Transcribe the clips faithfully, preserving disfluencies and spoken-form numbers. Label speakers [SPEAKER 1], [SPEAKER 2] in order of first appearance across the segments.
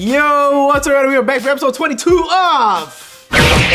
[SPEAKER 1] Yo, what's up? We are back for episode twenty-two of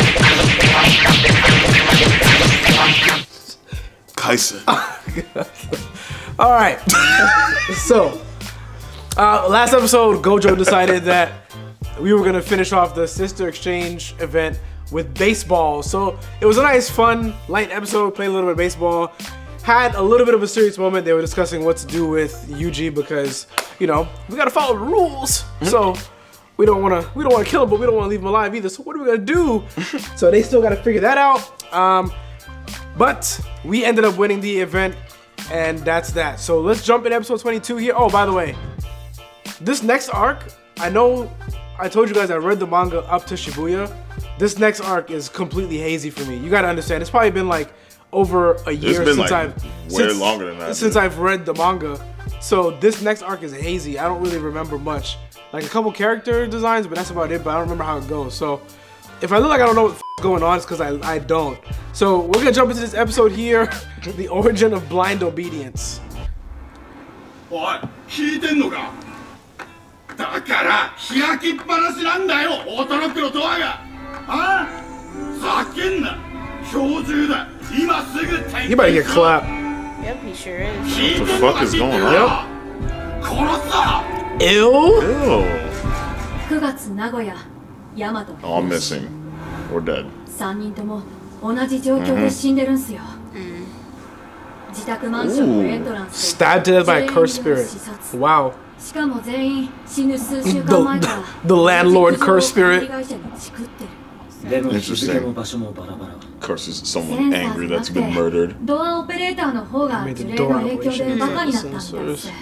[SPEAKER 2] Kaisen.
[SPEAKER 1] All right. So, uh, last episode, Gojo decided that we were gonna finish off the Sister Exchange event with baseball. So it was a nice, fun, light episode. Played a little bit of baseball. Had a little bit of a serious moment. They were discussing what to do with Yuji because, you know, we gotta follow the rules. Mm-hmm. So we don't wanna we don't wanna kill him, but we don't wanna leave him alive either. So what are we gonna do? So they still gotta figure that out. Um, but we ended up winning the event, and that's that. So let's jump in episode twenty-two here. Oh, by the way, this next arc, I know I told you guys I read the manga up to Shibuya. This next arc is completely hazy for me. You gotta understand, it's probably been like over a year
[SPEAKER 2] been
[SPEAKER 1] since
[SPEAKER 2] like
[SPEAKER 1] I've
[SPEAKER 2] way
[SPEAKER 1] since,
[SPEAKER 2] longer than that,
[SPEAKER 1] since
[SPEAKER 2] dude.
[SPEAKER 1] I've read the manga. So this next arc is hazy. I don't really remember much. Like a couple character designs, but that's about it. But I don't remember how it goes. So if I look like I don't know what the f is going on, it's because I, I don't. So we're gonna jump into this episode here. The origin of blind obedience.
[SPEAKER 3] What? 聞いてんのか? だから開きっぱなしなんだよ、オートロックのドアが。あ？ざけんな。今日中だ。今すぐ退
[SPEAKER 1] You better get clapped.
[SPEAKER 4] Yep, he sure is.
[SPEAKER 2] What the fuck is going on?
[SPEAKER 1] Yep.
[SPEAKER 3] 殺すぞ。
[SPEAKER 1] Ew.
[SPEAKER 2] Ew.
[SPEAKER 5] くがつ名古屋、大和。
[SPEAKER 2] All missing or dead.
[SPEAKER 5] さんにんとも同じ状況で死んでるんすよ。自宅マンションのエントランスで
[SPEAKER 1] Stabbed to death by a cursed spirit. Wow.
[SPEAKER 5] しかも全員死ぬ数週間前から
[SPEAKER 1] The, the landlord cursed spirit.
[SPEAKER 2] Interesting. Of course, it's someone angry that's been murdered.
[SPEAKER 5] ドアオペレーターの方が呪霊の影響でバカになったんです。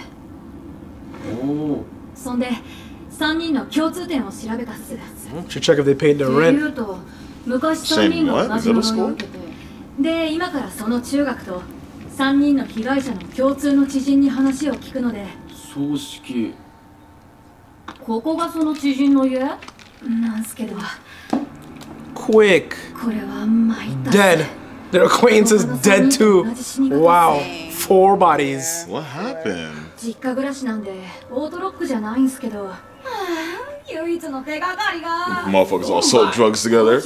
[SPEAKER 5] そんでさんにんの共通点を調べたっす。
[SPEAKER 1] Should check if they paid their rent.
[SPEAKER 5] 言うと昔さんにんが同じ呪いを受けて、で今からその中学とさんにんの被害者の共通の知人に話を聞くので。
[SPEAKER 3] 葬式。
[SPEAKER 5] ここがその知人の家なんすけど。
[SPEAKER 1] Quick.
[SPEAKER 5] これは参った。
[SPEAKER 1] Dead. Their acquaintance is dead too. Wow. Four bodies.
[SPEAKER 2] What happened?
[SPEAKER 5] 実家暮らしなんでオートロックじゃないんすけど。唯一の手がかりが。
[SPEAKER 2] Motherfuckers all sold drugs together.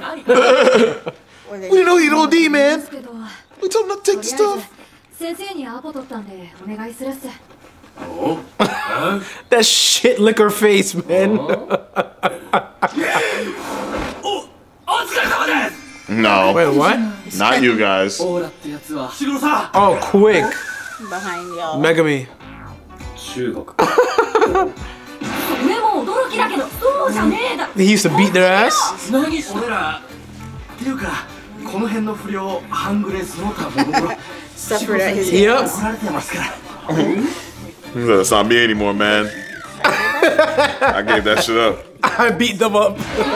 [SPEAKER 4] Or they
[SPEAKER 2] We didn't know he'd O D, man.
[SPEAKER 5] けど
[SPEAKER 2] We told him not to take the stuff.
[SPEAKER 5] 先生にアポ取ったんでお願いするっす。
[SPEAKER 1] That shit liquor face, man.
[SPEAKER 2] No.
[SPEAKER 1] Wait, what?
[SPEAKER 2] Not you guys.
[SPEAKER 1] Oh, quick.
[SPEAKER 4] behind y'all.
[SPEAKER 1] Megami.
[SPEAKER 3] 中国。
[SPEAKER 5] それも驚きだけどそうじゃねえだ。
[SPEAKER 1] He used to beat their ass?
[SPEAKER 3] 何俺ら。っていうか、この辺の不良、半グレその他もろもろ。
[SPEAKER 4] Suffered at his
[SPEAKER 1] Yep.
[SPEAKER 3] 怒られてますから。
[SPEAKER 2] That's not me anymore, man. I gave that shit up.
[SPEAKER 1] I beat them up.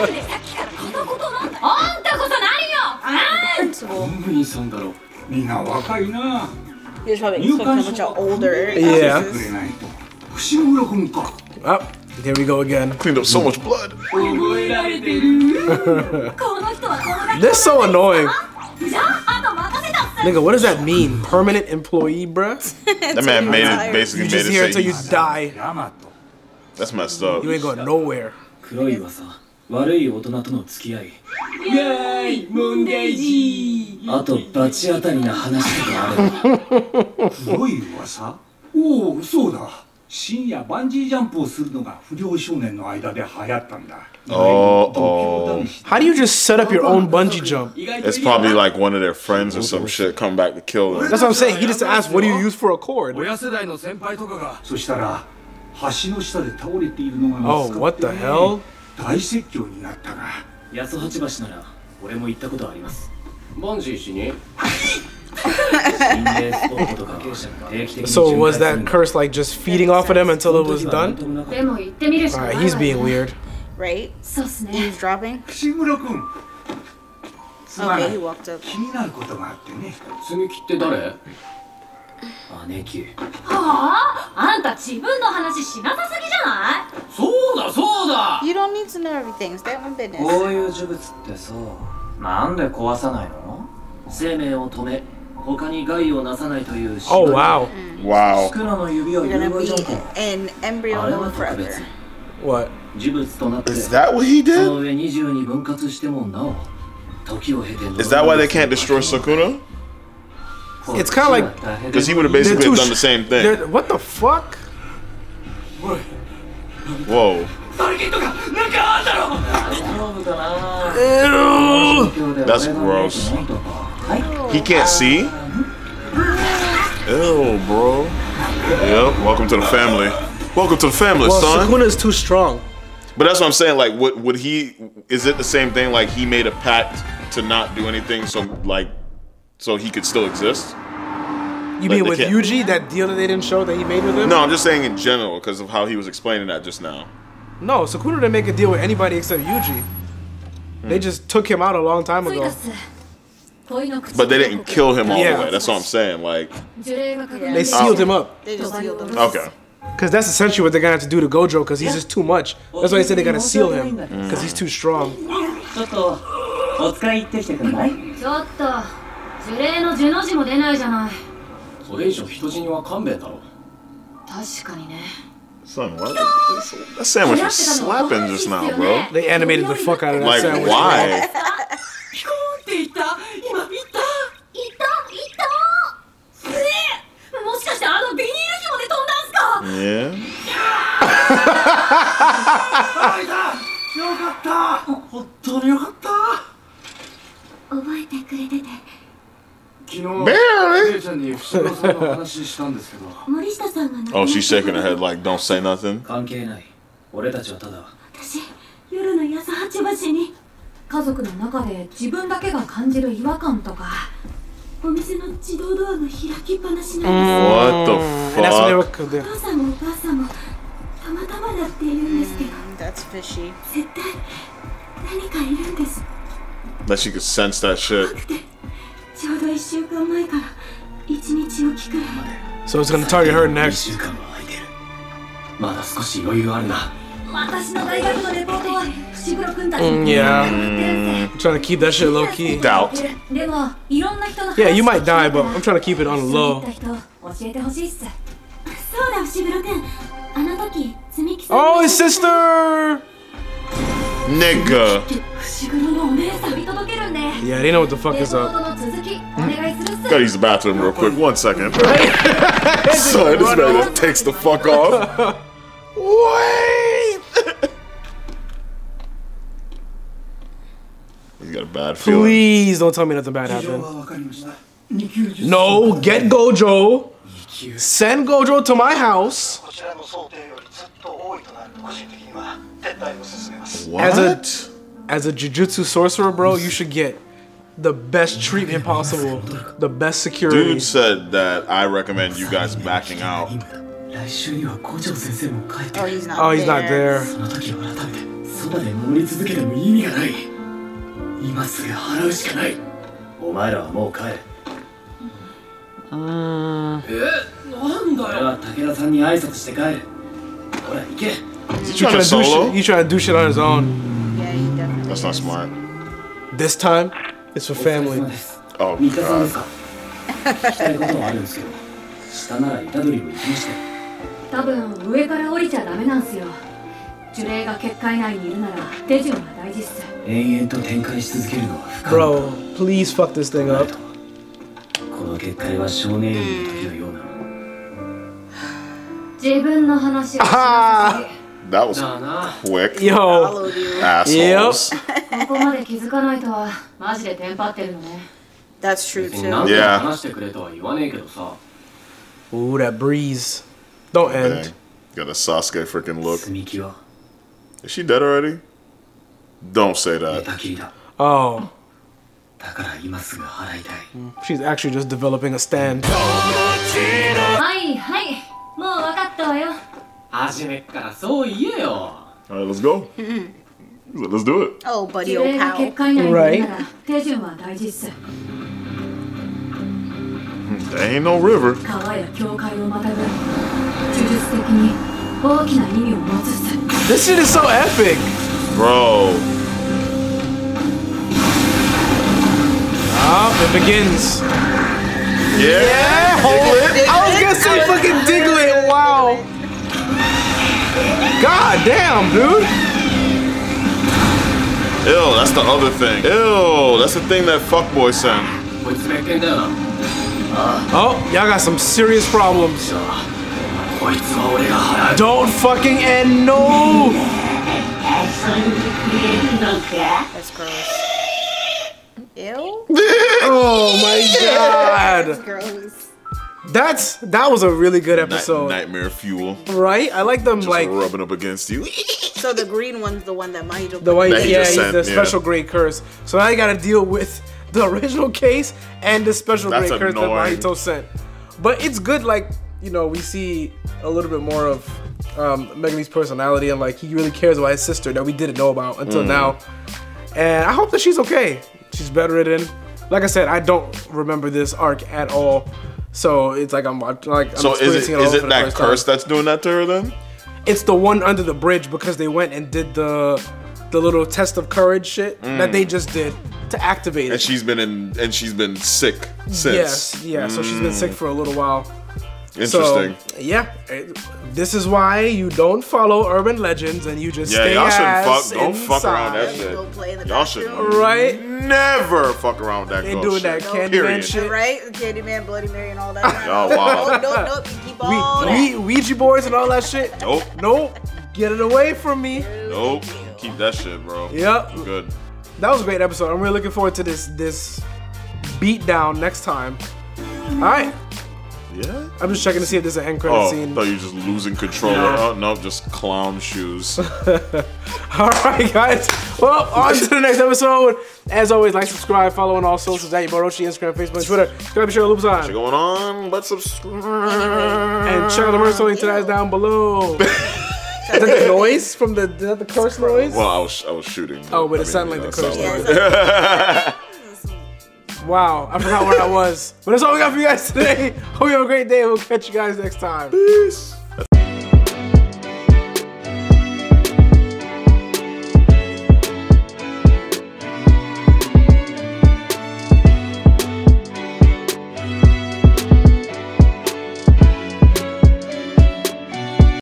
[SPEAKER 5] あんたこそ何よ。
[SPEAKER 4] principal.
[SPEAKER 3] 本部員さんだろ。みんな若いな。
[SPEAKER 4] He was probably expecting a bunch of older
[SPEAKER 1] Yeah.
[SPEAKER 4] actresses.
[SPEAKER 3] くれないと。伏黒君か。
[SPEAKER 1] Oh, here we go again.
[SPEAKER 2] Cleaned up so much blood.
[SPEAKER 3] 覚えられてる。
[SPEAKER 5] この人はこのだけ。
[SPEAKER 1] They're so annoying.
[SPEAKER 5] じゃああと任せたっす。
[SPEAKER 1] Nigga, what does that mean? Permanent employee, bruh?
[SPEAKER 2] That man made it, basically
[SPEAKER 1] You
[SPEAKER 2] made
[SPEAKER 1] just
[SPEAKER 2] it
[SPEAKER 1] here
[SPEAKER 2] say
[SPEAKER 1] until you
[SPEAKER 2] he's-
[SPEAKER 1] die.
[SPEAKER 3] ヤマト。
[SPEAKER 2] That's messed up.
[SPEAKER 1] You ain't going nowhere.
[SPEAKER 6] 黒い噂、悪い大人との付き合い、
[SPEAKER 3] イェーイ、モンデージ
[SPEAKER 6] あと罰当たりな話とかある。
[SPEAKER 3] 黒い噂？おお、そうだ。深夜バンジージャンプをするのが不良少年の間で流行ったんだ。
[SPEAKER 2] Oh, oh.
[SPEAKER 1] How do you just set up your own bungee jump?
[SPEAKER 2] It's probably like one of their friends or some shit come back to kill them.
[SPEAKER 1] That's what I'm saying. He just asked, what do you use for a cord?
[SPEAKER 3] 親世代の先輩とかが。そしたら橋の下で倒れているのが見つか
[SPEAKER 1] Oh,
[SPEAKER 3] って、ね。
[SPEAKER 1] what the hell?
[SPEAKER 3] 大説教になったな。
[SPEAKER 6] 八十八橋なら俺も行ったことあります。
[SPEAKER 3] バンジーしに。
[SPEAKER 6] 心霊スポットと関係者が定期的に
[SPEAKER 1] So
[SPEAKER 6] 巡
[SPEAKER 1] was
[SPEAKER 6] 回する
[SPEAKER 1] that
[SPEAKER 6] んだ。
[SPEAKER 1] curse like just feeding off of them until it was done?
[SPEAKER 5] でも行ってみるしかない
[SPEAKER 1] Alright,
[SPEAKER 5] わよ。
[SPEAKER 1] he's being weird.
[SPEAKER 4] Right?
[SPEAKER 5] そうっすね。
[SPEAKER 4] Eavesdropping?
[SPEAKER 3] 伏黒君。すまな
[SPEAKER 4] Okay,
[SPEAKER 3] い
[SPEAKER 4] he walked up.
[SPEAKER 3] 気になることがあってね。
[SPEAKER 6] 積み木って誰？姉貴。
[SPEAKER 5] はあ？あんた自分の話しなさすぎじゃない？
[SPEAKER 3] そうだそうだ。
[SPEAKER 4] You don't need to know everything. Stay on business.
[SPEAKER 6] こういう呪物ってさ、なんで壊さないの？生命を止め、他に害をなさないという。
[SPEAKER 1] Oh, wow.
[SPEAKER 2] Wow.
[SPEAKER 6] シクラの指を
[SPEAKER 4] You're
[SPEAKER 6] 融
[SPEAKER 4] gonna
[SPEAKER 6] 合
[SPEAKER 4] be
[SPEAKER 6] 状態。
[SPEAKER 4] an embryo
[SPEAKER 6] あれは
[SPEAKER 4] known
[SPEAKER 6] 特別。
[SPEAKER 4] forever.
[SPEAKER 1] What?
[SPEAKER 6] 呪物となって
[SPEAKER 2] Is that what he
[SPEAKER 6] その
[SPEAKER 2] did?
[SPEAKER 6] 上にじゅうに分割してもなお時を経て
[SPEAKER 2] Is that why they can't destroy Sukuna?
[SPEAKER 1] It's kind of like
[SPEAKER 2] Because he would have
[SPEAKER 1] they're
[SPEAKER 2] basically
[SPEAKER 1] too
[SPEAKER 2] done the
[SPEAKER 1] sh-
[SPEAKER 2] same thing.
[SPEAKER 1] they're- What the fuck?
[SPEAKER 2] Whoa.
[SPEAKER 6] サルキットがなんかあんだろ大丈夫かな
[SPEAKER 1] Ew.
[SPEAKER 2] That's gross. He can't see? Ew, bro. Yep, welcome to the family. Welcome to the family,
[SPEAKER 1] Well,
[SPEAKER 2] son.
[SPEAKER 1] Sukuna is too strong.
[SPEAKER 2] But that's what I'm saying. Like, would would he? Is it the same thing? Like, he made a pact to not do anything, so like, so he could still exist.
[SPEAKER 1] You
[SPEAKER 2] Like,
[SPEAKER 1] mean
[SPEAKER 2] they
[SPEAKER 1] with
[SPEAKER 2] can't-
[SPEAKER 1] Yuji, that deal that they didn't show that he made with him?
[SPEAKER 2] No, I'm just saying in general because of how he was explaining that just now.
[SPEAKER 1] No, Sukuna didn't make a deal with anybody except Yuji. They just took him out a long time
[SPEAKER 5] ツイ
[SPEAKER 1] ago.
[SPEAKER 5] ガス恋の口
[SPEAKER 2] But they didn't kill him all
[SPEAKER 1] Yeah.
[SPEAKER 2] the way. That's what I'm saying. Like,
[SPEAKER 5] 呪霊が確認
[SPEAKER 1] They sealed him up.
[SPEAKER 4] They just sealed him.
[SPEAKER 2] okay.
[SPEAKER 1] Because that's essentially what they're gonna have to do to Gojo, because he's just too much. That's why they said they're gonna seal him, because he's too strong.
[SPEAKER 6] ちょっとお使い行ってきてくんない
[SPEAKER 5] ちょっと呪霊の呪の字も出ないじゃない
[SPEAKER 6] それ以上人死には勘弁だろ
[SPEAKER 5] 確かにね
[SPEAKER 2] Son, what? That sandwich was slapping just now, bro.
[SPEAKER 1] They animated the fuck out of that
[SPEAKER 2] Like,
[SPEAKER 1] sandwich.
[SPEAKER 2] why?
[SPEAKER 6] ピコーンって言った今言った
[SPEAKER 5] いたいたえー、もしかしてあのビニール紐で飛んだんすか
[SPEAKER 2] Yeah.
[SPEAKER 6] あいたよかった本当によかった
[SPEAKER 5] 覚えてくれてて
[SPEAKER 6] 昨日
[SPEAKER 2] Barely.
[SPEAKER 6] 姉ちゃんに伏黒さんの話したんですけど
[SPEAKER 5] 森下さんが亡くなった
[SPEAKER 2] Oh, she's shaking her head like, don't say nothing.
[SPEAKER 6] 関係ない俺たちはただ
[SPEAKER 5] 私夜の朝八橋に家族の中で自分だけが感じる違和感とかお店の自動ドアが開きっぱなしなん
[SPEAKER 2] What the
[SPEAKER 1] And that's when they were.
[SPEAKER 2] fuck?
[SPEAKER 1] they-
[SPEAKER 5] ですお父さんもお母さんもたまたまだって言うんですけど
[SPEAKER 4] That's fishy.
[SPEAKER 5] 絶対何かいるんです
[SPEAKER 2] That she could sense that shit.
[SPEAKER 5] ちょうど一週間前から一日おきくらい
[SPEAKER 1] So it's gonna target her
[SPEAKER 6] 一
[SPEAKER 1] next.
[SPEAKER 6] 週間は空いてるまだ少し余裕あるな
[SPEAKER 5] 私の大学のレポートは伏黒君たち
[SPEAKER 1] Mm,
[SPEAKER 5] に
[SPEAKER 1] yeah.
[SPEAKER 5] や
[SPEAKER 1] I'm trying to keep that shit low key.
[SPEAKER 2] Doubt.
[SPEAKER 5] でもいろんな人の
[SPEAKER 1] Yeah, you might die, but I'm trying to keep it on the
[SPEAKER 5] 一緒に
[SPEAKER 1] low.
[SPEAKER 5] 行った人教えてほしいっすそうだ伏黒君あの時積み木さん
[SPEAKER 1] Oh, his sister!
[SPEAKER 2] Nigga.
[SPEAKER 5] 伏黒のお姉さん見届けるんで
[SPEAKER 1] Yeah, they know what the fuck
[SPEAKER 5] レ
[SPEAKER 1] is
[SPEAKER 5] ポー
[SPEAKER 1] up.
[SPEAKER 5] トの続きお願いするっす
[SPEAKER 2] Gotta use the bathroom real quick. One second. Son, this man just takes the fuck off. Wait. He's got a bad feeling.
[SPEAKER 1] Please don't tell me nothing bad happened.
[SPEAKER 3] わかりましたに級術
[SPEAKER 1] No, get Gojo. Send Gojo to my house
[SPEAKER 7] こちらの想定よりずっと多いとなると個人的には撤退を進めます
[SPEAKER 1] as a
[SPEAKER 2] What?
[SPEAKER 1] as a jujutsu sorcerer, bro. You should get the best treatment possible, the best security.
[SPEAKER 2] Dude said that I recommend you guys backing out.
[SPEAKER 6] 来週には校長先生も帰って
[SPEAKER 4] Oh,
[SPEAKER 6] くる
[SPEAKER 4] he's not
[SPEAKER 1] Oh, he's not
[SPEAKER 4] there.
[SPEAKER 1] there.
[SPEAKER 6] その時は改めてそばで守り続けても意味がない今すぐ払うしかないお前らはもう帰れえなんだよ武田さんに挨拶して帰れほら行け
[SPEAKER 2] Is he
[SPEAKER 1] You
[SPEAKER 2] trying
[SPEAKER 1] trying
[SPEAKER 2] to
[SPEAKER 1] to do
[SPEAKER 2] solo?
[SPEAKER 1] shit? You trying to do shit on his own?
[SPEAKER 4] Yeah, he definitely.
[SPEAKER 2] That's not smart.
[SPEAKER 1] This time, it's for
[SPEAKER 6] お疲れ
[SPEAKER 1] family.
[SPEAKER 6] 様です
[SPEAKER 2] Oh,
[SPEAKER 6] 三田さんです
[SPEAKER 2] God.
[SPEAKER 6] か聞きたいことはあるんですけど下なら虎杖も行きましたよ
[SPEAKER 5] 多分上から降りちゃダメなんすよ呪霊が結界内にいるなら手順は大事っす
[SPEAKER 6] 延々と展開し続けるのは不可能
[SPEAKER 1] Bro, please fuck this thing up.
[SPEAKER 6] この結界は少年院の時のような
[SPEAKER 5] 自分の話をしなさ
[SPEAKER 2] That was
[SPEAKER 6] だな
[SPEAKER 2] quick.
[SPEAKER 1] Yo,
[SPEAKER 4] Followed you.
[SPEAKER 2] Assholes.
[SPEAKER 5] すぎここまで気づかないとはマジでテンパってるのね
[SPEAKER 4] That's true
[SPEAKER 6] 別に
[SPEAKER 4] too.
[SPEAKER 6] 何でも
[SPEAKER 2] Yeah.
[SPEAKER 6] 話してくれとは言わねえけどさ
[SPEAKER 1] ooh, that breeze. Don't
[SPEAKER 2] Dang.
[SPEAKER 1] end.
[SPEAKER 2] Got a Sasuke freaking look.
[SPEAKER 6] 積み木は
[SPEAKER 2] Is she dead already? Don't say
[SPEAKER 6] 寝
[SPEAKER 2] that.
[SPEAKER 6] たきりだ
[SPEAKER 1] Oh,
[SPEAKER 6] だから今すぐ払いたい
[SPEAKER 1] she's actually just developing a stand.
[SPEAKER 5] はいはいもう分かったわよ
[SPEAKER 6] 初めっからそう言えよ
[SPEAKER 2] All right, let's go. Let's do it.
[SPEAKER 4] Oh, buddy,
[SPEAKER 5] 呪
[SPEAKER 4] old
[SPEAKER 5] 霊が
[SPEAKER 4] pal.
[SPEAKER 5] 結界内にいるなら手順は大事っす
[SPEAKER 2] There ain't no river.
[SPEAKER 5] 川や教会をまたぐ呪術的に大きな意味を持つっす
[SPEAKER 1] This shit is so epic.
[SPEAKER 2] Bro.
[SPEAKER 1] Ah, it begins.
[SPEAKER 2] Yeah.
[SPEAKER 1] Yeah, hold it. I was gonna say fucking Diglett. Wow. God damn, dude.
[SPEAKER 2] Ew, that's the other thing. Ew, that's the thing that fuckboy sent.
[SPEAKER 6] こいつ別件だよな。
[SPEAKER 1] Oh, y'all got some serious problems.
[SPEAKER 6] こいつは俺が払う。
[SPEAKER 1] Don't fucking end, no!
[SPEAKER 4] That's gross. Ew.
[SPEAKER 1] Oh my
[SPEAKER 4] That's
[SPEAKER 1] god.
[SPEAKER 4] gross.
[SPEAKER 1] That's that was a really good
[SPEAKER 2] Night-
[SPEAKER 1] episode.
[SPEAKER 2] nightmare fuel.
[SPEAKER 1] Right? I like them
[SPEAKER 2] Just
[SPEAKER 1] like
[SPEAKER 2] rubbing up against you.
[SPEAKER 4] So the green one's the one that Mahito.
[SPEAKER 1] the way
[SPEAKER 2] That he
[SPEAKER 1] yeah,
[SPEAKER 2] just
[SPEAKER 1] he's
[SPEAKER 2] sent,
[SPEAKER 1] the
[SPEAKER 2] yeah.
[SPEAKER 1] special grade curse. So now you gotta deal with the original case and the special
[SPEAKER 2] That's
[SPEAKER 1] grade curse that
[SPEAKER 2] annoying.
[SPEAKER 1] Mahito sent. But it's good, like, you know, we see a little bit more of um, Megumi's personality and like he really cares about his sister that we didn't know about until
[SPEAKER 2] Mm.
[SPEAKER 1] now. And I hope that she's okay. She's bedridden. Like I said, I don't remember this arc at all. So it's like I'm like I'm
[SPEAKER 2] So is
[SPEAKER 1] experiencing
[SPEAKER 2] it
[SPEAKER 1] it, all
[SPEAKER 2] is
[SPEAKER 1] for
[SPEAKER 2] it
[SPEAKER 1] the
[SPEAKER 2] that
[SPEAKER 1] first
[SPEAKER 2] curse
[SPEAKER 1] time.
[SPEAKER 2] that's doing that to her then?
[SPEAKER 1] It's the one under the bridge because they went and did the the little test of courage shit that they just did to activate
[SPEAKER 2] And
[SPEAKER 1] it.
[SPEAKER 2] she's been in and she's been sick since.
[SPEAKER 1] Yes, yeah. So she's been sick for a little while.
[SPEAKER 2] Interesting.
[SPEAKER 1] So, yeah, it- this is why you don't follow urban legends and you just
[SPEAKER 2] Yeah,
[SPEAKER 1] stay
[SPEAKER 2] y'all shouldn't
[SPEAKER 1] ass
[SPEAKER 2] fuck- don't fuck around that
[SPEAKER 1] inside.
[SPEAKER 2] shit.
[SPEAKER 4] Go play in the
[SPEAKER 2] Y'all
[SPEAKER 4] bathroom.
[SPEAKER 2] should
[SPEAKER 1] Right?
[SPEAKER 2] never fuck around with that
[SPEAKER 1] Ain't
[SPEAKER 2] ghost
[SPEAKER 1] doing that
[SPEAKER 2] shit.
[SPEAKER 1] Candyman
[SPEAKER 2] Period.
[SPEAKER 1] shit.
[SPEAKER 4] Right? Candyman, Bloody Mary, and all that.
[SPEAKER 2] Oh, wow.
[SPEAKER 4] Nope, nope, nope. You keep all
[SPEAKER 1] We,
[SPEAKER 4] that.
[SPEAKER 1] we, Ouija boards and all that shit.
[SPEAKER 2] Nope.
[SPEAKER 1] Nope. Get it away from me.
[SPEAKER 2] Nope. Keep that shit, bro.
[SPEAKER 1] Yep.
[SPEAKER 2] I'm good.
[SPEAKER 1] That was a great episode. I'm really looking forward to this this beat down next time. All right.
[SPEAKER 2] Yeah?
[SPEAKER 1] I'm just checking to see if there's an end credit
[SPEAKER 2] Oh, I
[SPEAKER 1] scene.
[SPEAKER 2] thought you were just losing control.
[SPEAKER 1] Yeah.
[SPEAKER 2] Oh, no, just clown shoes.
[SPEAKER 1] All right, guys. Well, on to the next episode. As always, like, subscribe, follow on all socials at Yaboroshi, Instagram, Facebook, and Twitter. Subscribe, share, loops
[SPEAKER 2] What's
[SPEAKER 1] on.
[SPEAKER 2] going on? Let's subscribe.
[SPEAKER 1] And check out the merch link to that down below. Is that the noise from the, is that the curse noise?
[SPEAKER 2] Well, I was I was shooting.
[SPEAKER 1] Oh, but
[SPEAKER 2] I
[SPEAKER 1] it sounded like the curse
[SPEAKER 2] sounded
[SPEAKER 1] noise.
[SPEAKER 2] like-
[SPEAKER 1] Wow, I forgot where I was. But that's all we got for you guys today. Hope you have a great day. We'll catch you guys next time.
[SPEAKER 2] Peace.